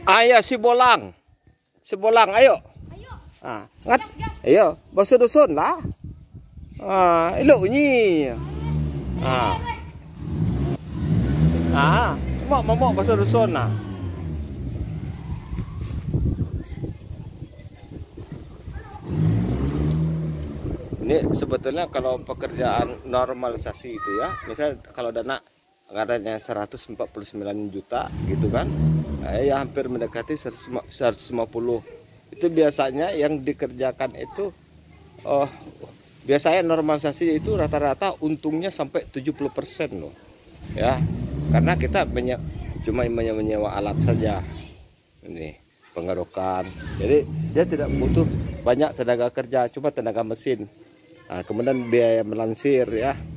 Ayo si bolang. Si bolang ayo. Ayo. Ah, ngat. Ayo, basa dusun lah. Ah, ilo nyi. Ah. Ah, mau basa dusun nah. Ini sebetulnya kalau pekerjaan normalisasi itu ya, misalnya kalau dana anggarannya 149 juta gitu kan, ya hampir mendekati 150. Itu biasanya yang dikerjakan itu, biasanya normalisasi itu rata-rata untungnya sampai 70% loh, ya, karena kita cuma menyewa alat saja, ini pengerokan, jadi dia tidak butuh banyak tenaga kerja, cuma tenaga mesin. Nah, kemudian biaya melansir ya,